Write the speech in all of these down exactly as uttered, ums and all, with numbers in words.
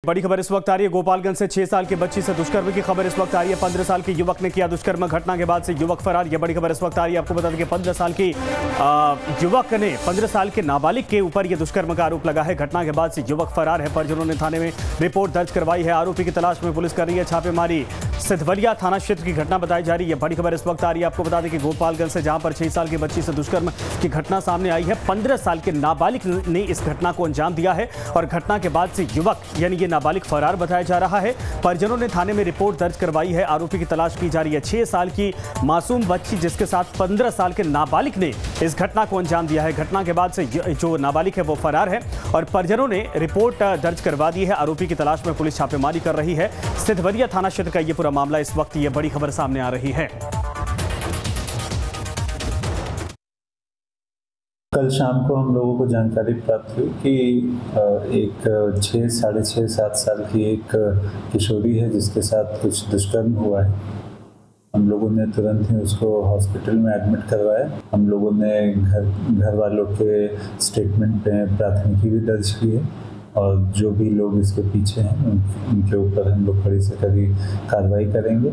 बड़ी खबर इस वक्त आ रही है गोपालगंज से छह साल की बच्ची से दुष्कर्म की खबर इस वक्त आ रही है। पंद्रह साल के युवक ने किया दुष्कर्म, घटना के बाद से युवक फरार। यह बड़ी खबर इस वक्त आ रही है। आपको बता दें कि पंद्रह साल की युवक ने पंद्रह साल के नाबालिग के ऊपर यह दुष्कर्म का आरोप लगा है। घटना के बाद से युवक फरार है। परिजनों ने थाने में रिपोर्ट दर्ज करवाई है। आरोपी की तलाश में पुलिस कर रही है छापेमारी। सिधवलिया थाना क्षेत्र की घटना बताई जा रही है। बड़ी खबर इस वक्त आ रही है। आपको बता दें कि गोपालगंज से जहां पर छह साल की बच्ची से दुष्कर्म की घटना सामने आई है, पंद्रह साल के नाबालिग ने इस घटना को अंजाम दिया है और घटना के बाद से युवक यानी ये नाबालिग फरार बताया जा रहा है। परिजनों ने थाने में रिपोर्ट दर्ज करवाई है। आरोपी की तलाश की जा रही है। छह साल की मासूम बच्ची जिसके साथ पंद्रह साल के नाबालिग ने इस घटना को अंजाम दिया है। घटना के बाद से जो नाबालिग है वो फरार है और परिजनों ने रिपोर्ट दर्ज करवा दी है। आरोपी की तलाश में पुलिस छापेमारी कर रही है। सिधवलिया थाना क्षेत्र का ये पूरा मामला इस वक्त ये बड़ी खबर सामने आ रही है। कल शाम को हम लोगों को जानकारी प्राप्त हुई कि एक छः साढ़े छः सात साल की एक किशोरी है जिसके साथ कुछ दुष्कर्म हुआ है। हम लोगों ने तुरंत ही उसको हॉस्पिटल में एडमिट करवाया। हम लोगों ने घर घर वालों के स्टेटमेंट पे प्राथमिकी भी दर्ज की है और जो भी लोग इसके पीछे हैं उनके ऊपर हम लोग कड़ी से कड़ी कार्रवाई करेंगे।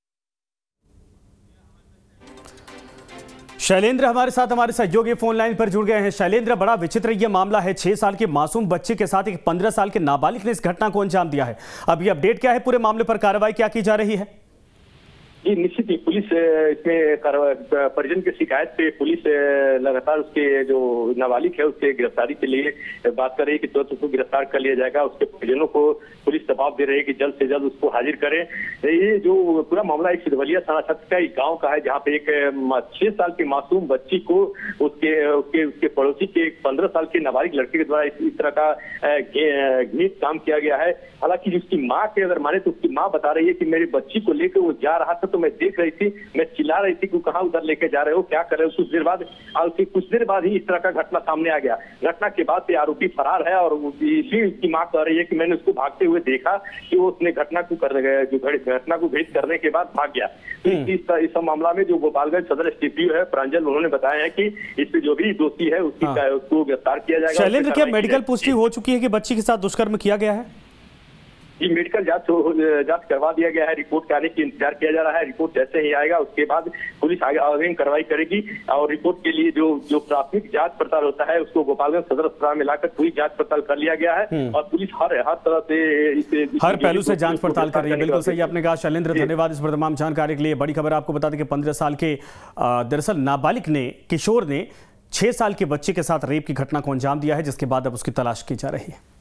शैलेंद्र हमारे साथ हमारे सहयोगी फोन लाइन पर जुड़ गए हैं। शैलेंद्र, बड़ा विचित्र यह मामला है। छह साल के मासूम बच्चे के साथ एक पंद्रह साल के नाबालिग ने इस घटना को अंजाम दिया है। अब ये अपडेट क्या है पूरे मामले पर, कार्रवाई क्या की जा रही है? जी निश्चित ही पुलिस इसमें परिजन की शिकायत पे पुलिस लगातार उसके जो नाबालिग है उसके गिरफ्तारी के लिए बात कर रही है कि तुरंत उसको गिरफ्तार कर लिया जाएगा। उसके परिजनों को पुलिस दबाव दे रही है कि जल्द से जल्द उसको हाजिर करें। ये जो पूरा मामला एक सिधवलिया थाना क्षेत्र का एक गाँव का है जहाँ पे एक छह साल की मासूम बच्ची को उसके उसके उसके पड़ोसी के एक पंद्रह साल के नाबालिग लड़के के द्वारा इस, इस तरह का घृणित काम किया गया है। हालांकि उसकी माँ के अगर माने तो उसकी माँ बता रही है कि मेरी बच्ची को लेकर वो जा रहा था तो मैं देख रही थी, मैं चिल्ला रही थी कि कहाँ उधर लेके जा रहे हो, क्या कर रहे हो। कुछ देर बाद और कुछ देर बाद ही इस तरह का घटना सामने आ गया। घटना के बाद से आरोपी फरार है और इसी उसकी मां कह रही है कि मैंने उसको भागते हुए देखा कि वो उसने घटना को कर जो घटना को घटित करने के बाद भाग गया। तो इस, इस मामला में जो गोपालगंज सदर एसडीपीओ है प्रांजल, उन्होंने बताया है कि इसमें जो भी दोषी है उसकी हाँ। उसको गिरफ्तार किया जाएगा। शैलेंद्र, क्या मेडिकल पुष्टि हो चुकी है कि बच्ची के साथ दुष्कर्म किया गया है? जी मेडिकल जांच जांच करवा दिया गया है। रिपोर्ट के आने की इंतजार किया जा रहा है। रिपोर्ट जैसे ही आएगा उसके बाद पुलिस आगे आगे कार्रवाई करेगी और रिपोर्ट के लिए जो जो प्राथमिक जांच पड़ताल होता है उसको गोपालगंज सदर अस्पताल में लाकर पूरी जांच पड़ताल कर लिया गया है और पुलिस हर हर तरह से इसे हर पहलू से जांच पड़ताल कर रही है। बिल्कुल सही आपने कहा शैलेंद्र, धन्यवाद इस तमाम जानकारी के लिए। बड़ी खबर आपको बता दें कि पंद्रह साल के दरअसल नाबालिग ने किशोर ने छह साल के बच्चे के साथ रेप की घटना को अंजाम दिया है जिसके बाद अब उसकी तलाश की जा रही है।